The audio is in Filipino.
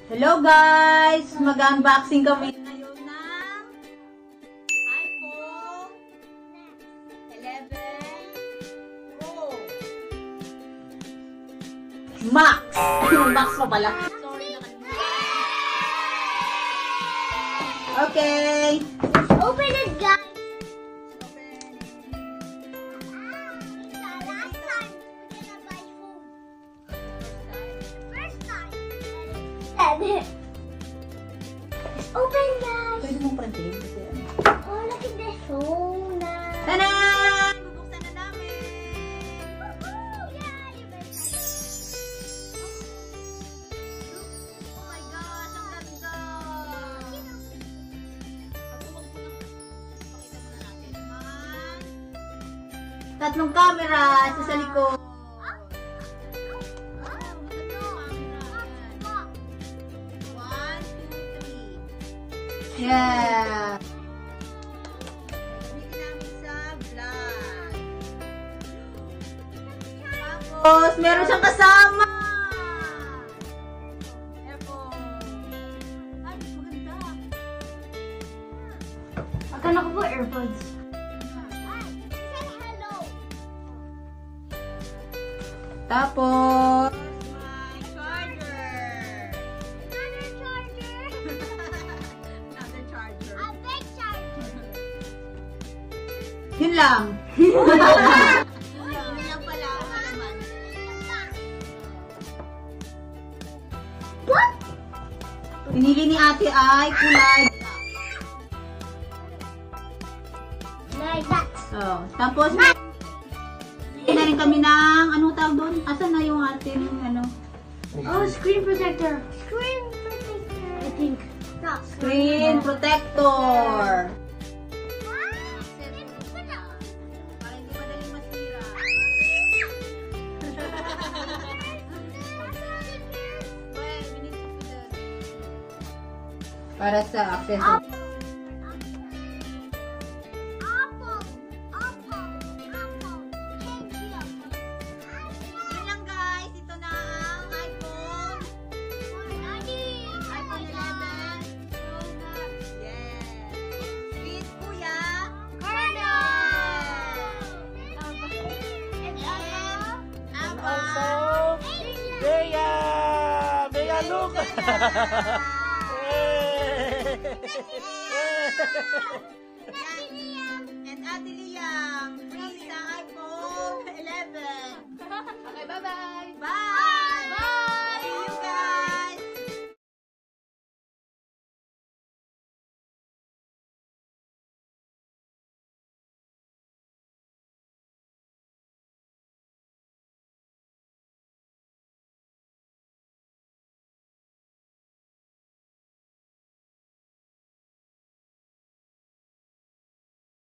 Hello guys! Mag-unboxing kami ngayon ng iPhone 11 Pro Max! Yung Max pa pala. Sorry, okay! Open it, guys! It's open, guys! Pwede mong prantin? Oh, look at this phone. Tanan! Bubuksan na namin! Oh my gosh! Ang ganda! Tatlong camera sa likod. Yeah. Gamitin namin sa vlog. Tapos, meron siyang kasama. Earphone. Ay, maganda. Akala ko po AirPods. Tapos, yun lang. Yun lang pala ang naman. What? Pinili ni ate ay kulay. Like that. Oh, tapos, hindi na rin kami ng, anong tawag doon? Asan na yung ating, ano? Oh, screen protector. Screen protector. I think. No. Screen protector. Para sa accessory. Apple. Yun lang guys, ito na ang iPhone 11 Pro Max. Yes. Sweet Kuya And also, Bea look! And Ate Liam, free sa iPhone 11. Okay, bye-bye. Bye!